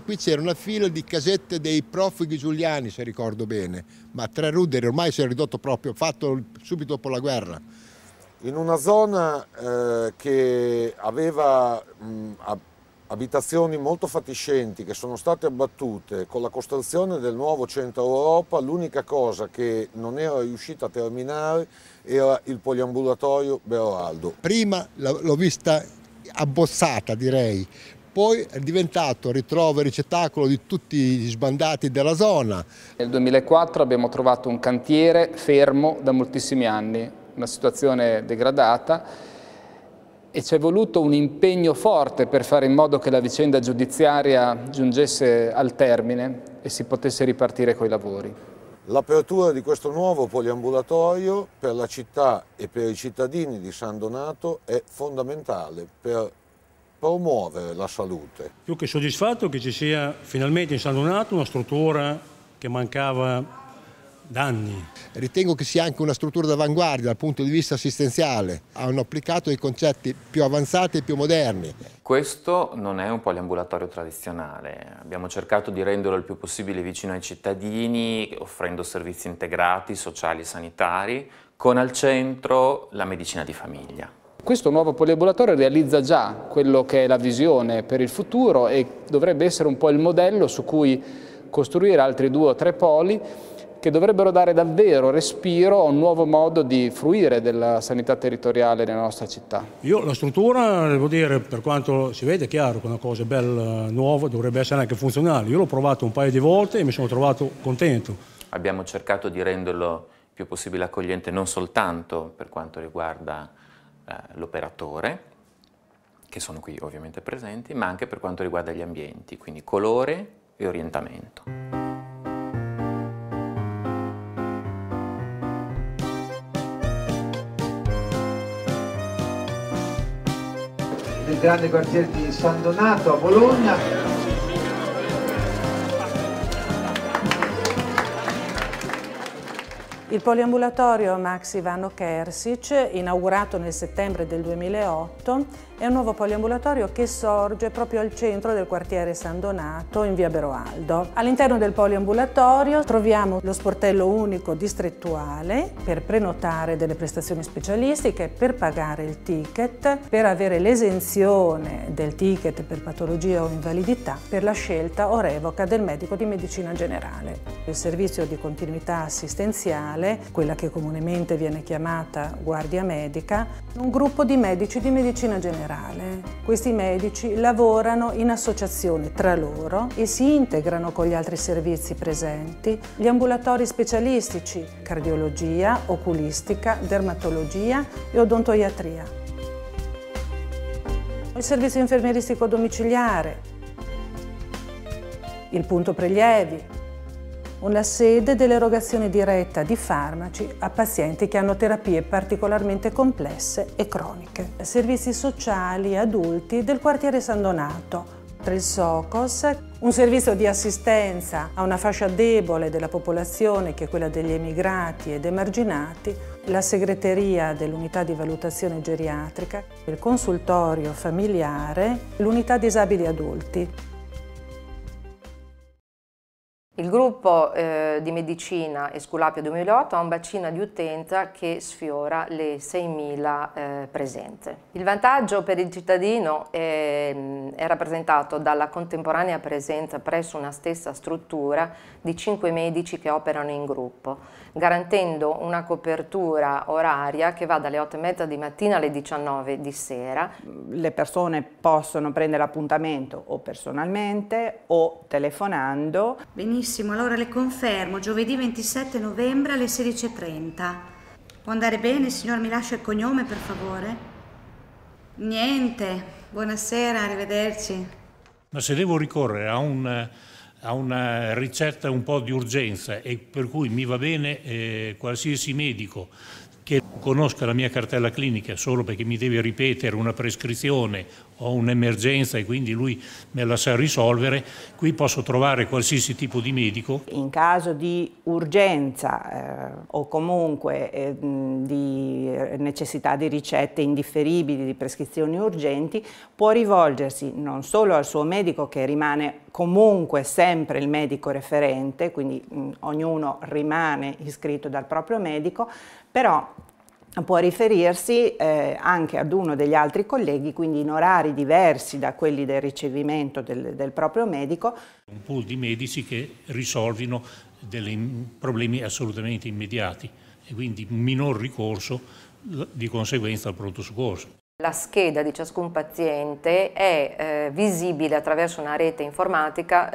qui c'era una fila di casette dei profughi giuliani, se ricordo bene, ma Tre Rudderi ormai si è ridotto proprio, fatto subito dopo la guerra. In una zona che aveva abitazioni molto fatiscenti che sono state abbattute con la costruzione del nuovo centro Europa, l'unica cosa che non era riuscita a terminare era il poliambulatorio Beroaldo. Prima l'ho vista abbozzata, direi, poi è diventato ritrovo e ricettacolo di tutti gli sbandati della zona. Nel 2004 abbiamo trovato un cantiere fermo da moltissimi anni, una situazione degradata, e ci è voluto un impegno forte per fare in modo che la vicenda giudiziaria giungesse al termine e si potesse ripartire coi lavori. L'apertura di questo nuovo poliambulatorio per la città e per i cittadini di San Donato è fondamentale per promuovere la salute. Più che soddisfatto che ci sia finalmente in San Donato una struttura che mancava da anni. Ritengo che sia anche una struttura d'avanguardia dal punto di vista assistenziale. Hanno applicato dei concetti più avanzati e più moderni. Questo non è un poliambulatorio tradizionale. Abbiamo cercato di renderlo il più possibile vicino ai cittadini, offrendo servizi integrati, sociali e sanitari, con al centro la medicina di famiglia. Questo nuovo poliambulatorio realizza già quello che è la visione per il futuro e dovrebbe essere un po' il modello su cui costruire altri 2 o 3 poli che dovrebbero dare davvero respiro a un nuovo modo di fruire della sanità territoriale nella nostra città. Io la struttura, devo dire, per quanto si vede, è chiaro che è una cosa bella, nuova, dovrebbe essere anche funzionale. Io l'ho provato un paio di volte e mi sono trovato contento. Abbiamo cercato di renderlo il più possibile accogliente non soltanto per quanto riguarda l'operatore, che sono qui ovviamente presenti, ma anche per quanto riguarda gli ambienti, quindi colore e orientamento. Del grande quartiere di San Donato a Bologna. Il poliambulatorio Max Ivano Kersic, inaugurato nel settembre del 2008, è un nuovo poliambulatorio che sorge proprio al centro del quartiere San Donato, in via Beroaldo. All'interno del poliambulatorio troviamo lo sportello unico distrettuale per prenotare delle prestazioni specialistiche, per pagare il ticket, per avere l'esenzione del ticket per patologia o invalidità, per la scelta o revoca del medico di medicina generale. Il servizio di continuità assistenziale, quella che comunemente viene chiamata guardia medica, un gruppo di medici di medicina generale. Questi medici lavorano in associazione tra loro e si integrano con gli altri servizi presenti, gli ambulatori specialistici, cardiologia, oculistica, dermatologia e odontoiatria. Il servizio infermieristico domiciliare, il punto prelievi, una sede dell'erogazione diretta di farmaci a pazienti che hanno terapie particolarmente complesse e croniche. Servizi sociali adulti del quartiere San Donato, il SOCOS, un servizio di assistenza a una fascia debole della popolazione che è quella degli emigrati ed emarginati, la segreteria dell'unità di valutazione geriatrica, il consultorio familiare, l'unità disabili adulti. Il gruppo di medicina Esculapio 2008 ha un bacino di utenza che sfiora le 6.000 presenze. Il vantaggio per il cittadino è rappresentato dalla contemporanea presenza presso una stessa struttura di 5 medici che operano in gruppo, garantendo una copertura oraria che va dalle 8:30 di mattina alle 19 di sera. Le persone possono prendere appuntamento o personalmente o telefonando. Benissimo, allora le confermo, giovedì 27 novembre alle 16:30. Può andare bene, signor, mi lascia il cognome per favore? Niente, buonasera, arrivederci. Ma se devo ricorrere a un ha una ricetta un po' di urgenza e per cui mi va bene qualsiasi medico che conosca la mia cartella clinica solo perché mi deve ripetere una prescrizione o un'emergenza e quindi lui me la sa risolvere, qui posso trovare qualsiasi tipo di medico. In caso di urgenza o comunque di necessità di ricette indifferibili, di prescrizioni urgenti, può rivolgersi non solo al suo medico, che rimane comunque sempre il medico referente, quindi ognuno rimane iscritto dal proprio medico, però può riferirsi anche ad uno degli altri colleghi, quindi in orari diversi da quelli del ricevimento del proprio medico. Un pool di medici che risolvino dei problemi assolutamente immediati e quindi un minor ricorso di conseguenza al pronto soccorso. La scheda di ciascun paziente è visibile attraverso una rete informatica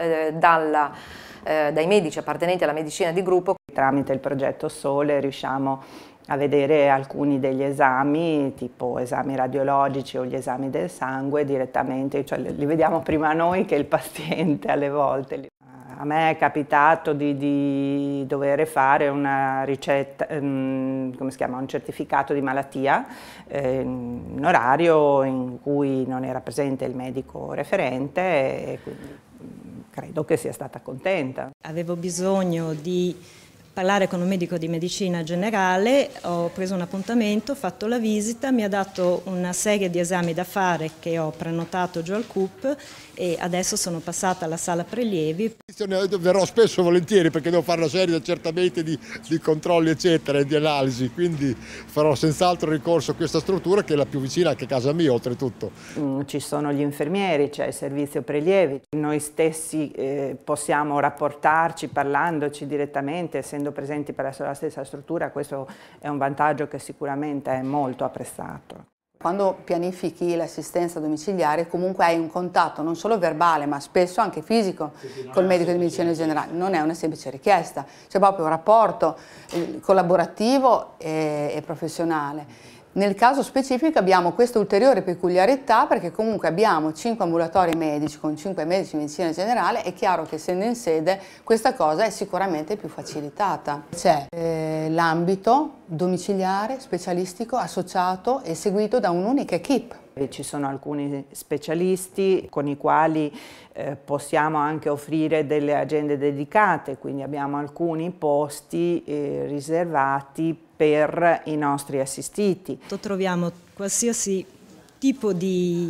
dai medici appartenenti alla medicina di gruppo. Tramite il progetto Sole riusciamo a vedere alcuni degli esami, tipo esami radiologici o gli esami del sangue direttamente, cioè li vediamo prima noi che il paziente alle volte. A me è capitato di dover fare una ricetta, come si chiama, un certificato di malattia, in orario in cui non era presente il medico referente e quindi credo che sia stata contenta. Avevo bisogno di parlare con un medico di medicina generale, ho preso un appuntamento, ho fatto la visita, mi ha dato una serie di esami da fare che ho prenotato giù al CUP e adesso sono passata alla sala prelievi. Verrò spesso e volentieri perché devo fare una serie di accertamenti, di controlli eccetera e di analisi, quindi farò senz'altro ricorso a questa struttura che è la più vicina anche a casa mia oltretutto. Ci sono gli infermieri, c'è il servizio prelievi, noi stessi possiamo rapportarci parlandoci direttamente, essendo presenti presso la stessa struttura. Questo è un vantaggio che sicuramente è molto apprezzato. Quando pianifichi l'assistenza domiciliare comunque hai un contatto non solo verbale ma spesso anche fisico col medico di medicina generale, non è una semplice richiesta, c'è proprio un rapporto collaborativo e professionale. Nel caso specifico abbiamo questa ulteriore peculiarità perché comunque abbiamo 5 ambulatori medici con 5 medici di medicina generale, è chiaro che essendo in sede questa cosa è sicuramente più facilitata. C'è l'ambito domiciliare, specialistico, associato e seguito da un'unica equipe. Ci sono alcuni specialisti con i quali possiamo anche offrire delle agende dedicate, quindi abbiamo alcuni posti riservati per i nostri assistiti. Troviamo qualsiasi tipo di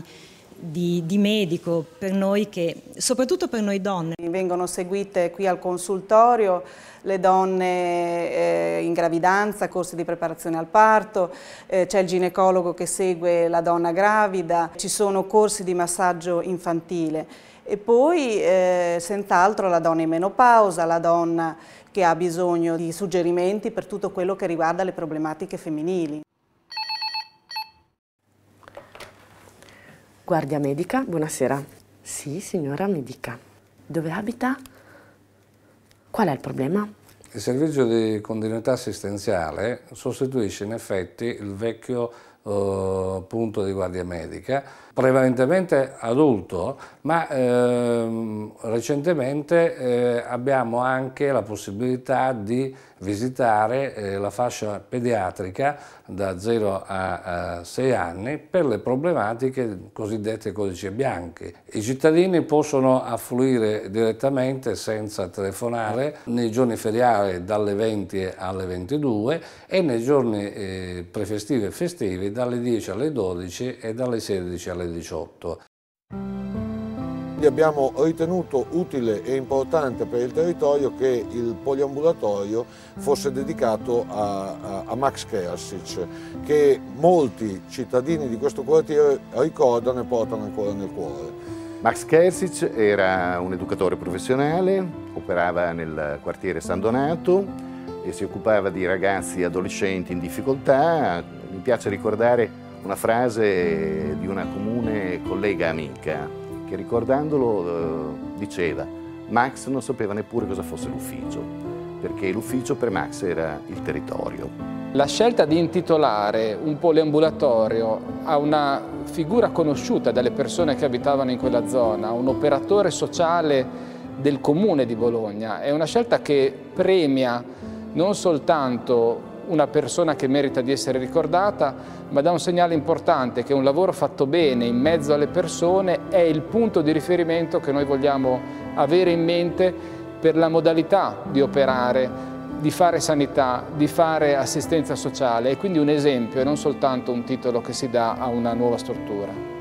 medico per noi, soprattutto per noi donne. Vengono seguite qui al consultorio le donne in gravidanza, corsi di preparazione al parto, c'è il ginecologo che segue la donna gravida, ci sono corsi di massaggio infantile e poi senz'altro la donna in menopausa, la donna che ha bisogno di suggerimenti per tutto quello che riguarda le problematiche femminili. Guardia medica, buonasera. Sì, signora, mi dica. Dove abita? Qual è il problema? Il servizio di continuità assistenziale sostituisce in effetti il vecchio punto di guardia medica, prevalentemente adulto, ma recentemente abbiamo anche la possibilità di visitare la fascia pediatrica da 0 a 6 anni per le problematiche cosiddette codici bianchi. I cittadini possono affluire direttamente senza telefonare nei giorni feriali dalle 20 alle 22 e nei giorni prefestivi e festivi dalle 10 alle 12 e dalle 16 alle 18. Abbiamo ritenuto utile e importante per il territorio che il poliambulatorio fosse dedicato a Max Kersic, che molti cittadini di questo quartiere ricordano e portano ancora nel cuore. Max Kersic era un educatore professionale, operava nel quartiere San Donato e si occupava di ragazzi e adolescenti in difficoltà. Mi piace ricordare una frase di una comune collega amica che ricordandolo diceva: Max non sapeva neppure cosa fosse l'ufficio, perché l'ufficio per Max era il territorio. La scelta di intitolare un poliambulatorio a una figura conosciuta dalle persone che abitavano in quella zona, un operatore sociale del Comune di Bologna, è una scelta che premia non soltanto una persona che merita di essere ricordata, ma dà un segnale importante che un lavoro fatto bene in mezzo alle persone è il punto di riferimento che noi vogliamo avere in mente per la modalità di operare, di fare sanità, di fare assistenza sociale, e quindi un esempio e non soltanto un titolo che si dà a una nuova struttura.